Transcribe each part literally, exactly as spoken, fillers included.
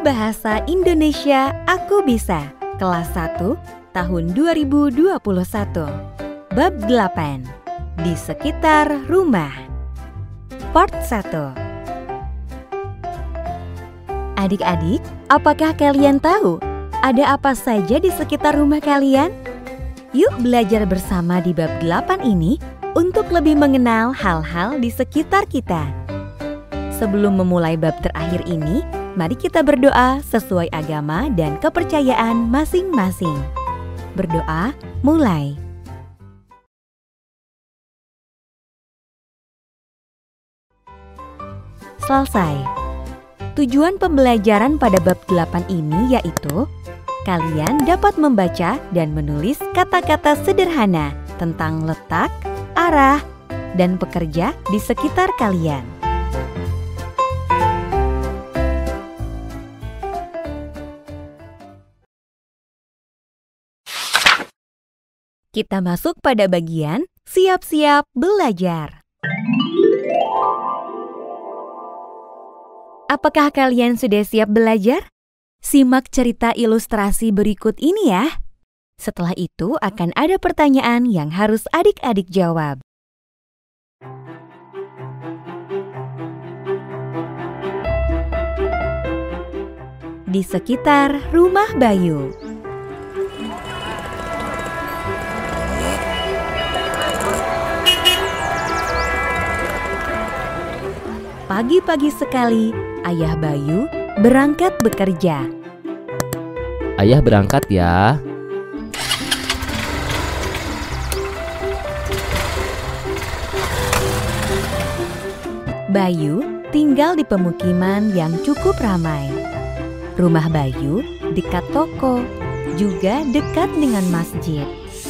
Bahasa Indonesia Aku Bisa, kelas satu, tahun dua ribu dua puluh satu. Bab delapan, Di Sekitar Rumah. Part satu. Adik-adik, apakah kalian tahu ada apa saja di sekitar rumah kalian? Yuk belajar bersama di bab delapan ini untuk lebih mengenal hal-hal di sekitar kita. Sebelum memulai bab terakhir ini, mari kita berdoa sesuai agama dan kepercayaan masing-masing. Berdoa, mulai. Selesai. Tujuan pembelajaran pada bab delapan ini yaitu kalian dapat membaca dan menulis kata-kata sederhana tentang letak, arah, dan pekerja di sekitar kalian. Kita masuk pada bagian siap-siap belajar. Apakah kalian sudah siap belajar? Simak cerita ilustrasi berikut ini ya. Setelah itu akan ada pertanyaan yang harus adik-adik jawab. Di sekitar rumah Bayu. Pagi-pagi sekali, Ayah Bayu berangkat bekerja. Ayah berangkat ya. Bayu tinggal di pemukiman yang cukup ramai. Rumah Bayu dekat toko, juga dekat dengan masjid.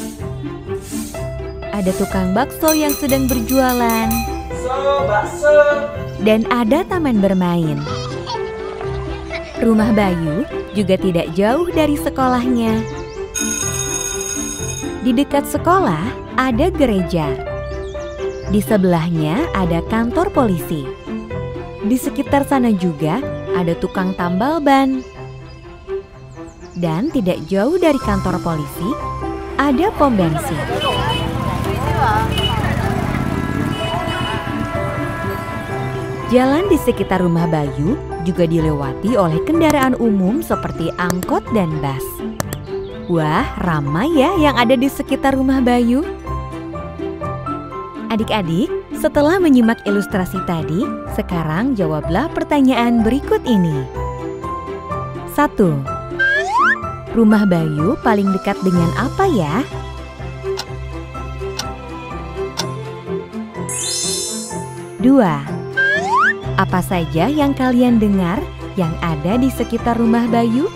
Ada tukang bakso yang sedang berjualan. Bakso. Dan ada taman bermain. Rumah Bayu juga tidak jauh dari sekolahnya. Di dekat sekolah ada gereja. Di sebelahnya ada kantor polisi. Di sekitar sana juga ada tukang tambal ban. Dan tidak jauh dari kantor polisi ada pom bensin. Jalan di sekitar rumah Bayu juga dilewati oleh kendaraan umum seperti angkot dan bus. Wah, ramai ya yang ada di sekitar rumah Bayu. Adik-adik, setelah menyimak ilustrasi tadi, sekarang jawablah pertanyaan berikut ini. satu. Rumah Bayu paling dekat dengan apa ya? dua. Apa saja yang kalian dengar yang ada di sekitar rumah Bayu?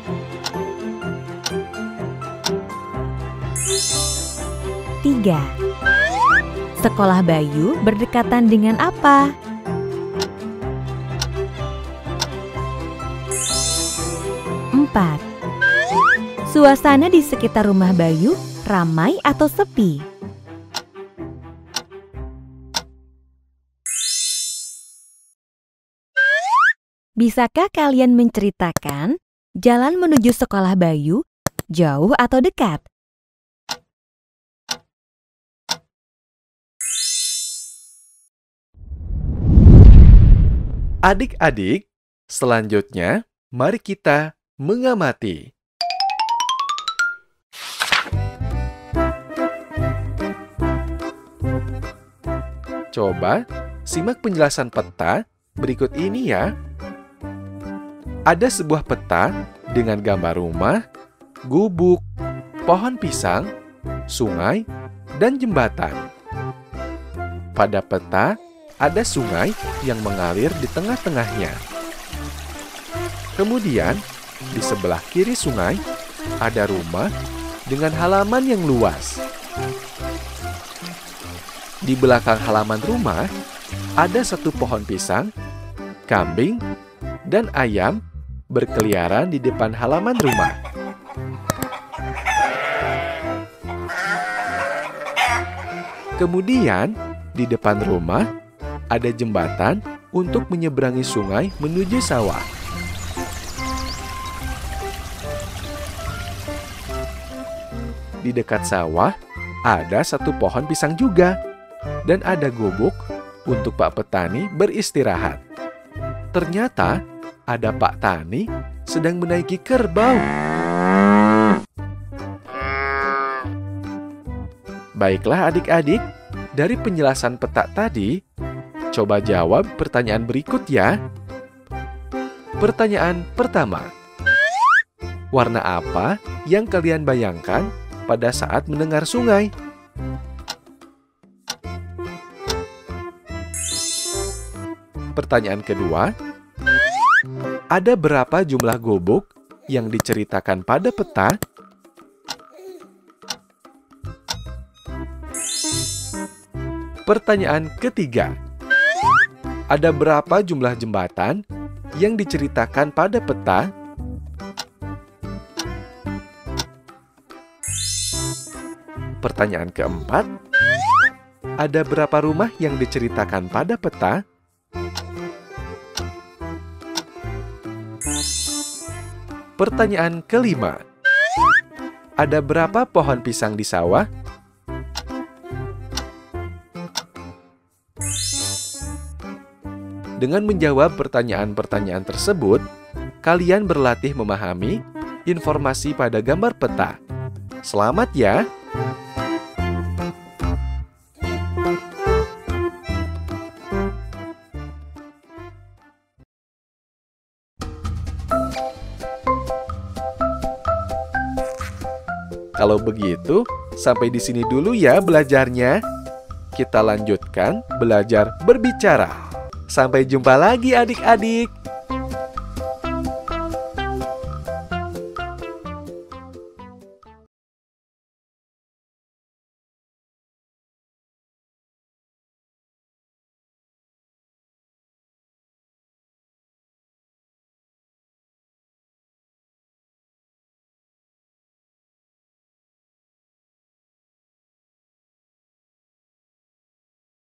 Tiga. Sekolah Bayu berdekatan dengan apa? Empat. Suasana di sekitar rumah Bayu ramai atau sepi? Bisakah kalian menceritakan jalan menuju sekolah Bayu jauh atau dekat? Adik-adik, selanjutnya mari kita mengamati. Coba simak penjelasan peta berikut ini ya. Ada sebuah peta dengan gambar rumah, gubuk, pohon pisang, sungai, dan jembatan. Pada peta, ada sungai yang mengalir di tengah-tengahnya. Kemudian, di sebelah kiri sungai, ada rumah dengan halaman yang luas. Di belakang halaman rumah, ada satu pohon pisang, kambing, dan ayam berkeliaran di depan halaman rumah. Kemudian, di depan rumah ada jembatan untuk menyeberangi sungai menuju sawah. Di dekat sawah ada satu pohon pisang juga, dan ada gubuk untuk Pak Petani beristirahat. Ternyata ada Pak Tani sedang menaiki kerbau. Baiklah adik-adik, dari penjelasan peta tadi, coba jawab pertanyaan berikut ya. Pertanyaan pertama. Warna apa yang kalian bayangkan pada saat mendengar sungai? Pertanyaan kedua. Ada berapa jumlah gubuk yang diceritakan pada peta? Pertanyaan ketiga. Ada berapa jumlah jembatan yang diceritakan pada peta? Pertanyaan keempat. Ada berapa rumah yang diceritakan pada peta? Pertanyaan kelima. Ada berapa pohon pisang di sawah? Dengan menjawab pertanyaan-pertanyaan tersebut, kalian berlatih memahami informasi pada gambar peta. Selamat ya! Kalau begitu, sampai di sini dulu ya belajarnya. Kita lanjutkan belajar berbicara. Sampai jumpa lagi adik-adik.